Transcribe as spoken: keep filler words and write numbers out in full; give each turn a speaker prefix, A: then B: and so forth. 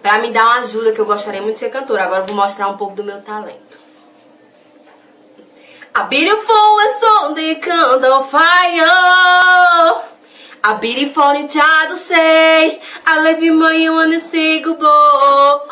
A: pra me dar uma ajuda, que eu gostaria muito de ser cantora. Agora eu vou mostrar um pouco do meu talento. A beautiful is on the candle fire. A beautiful child to say I love you more, you wanna say goodbye.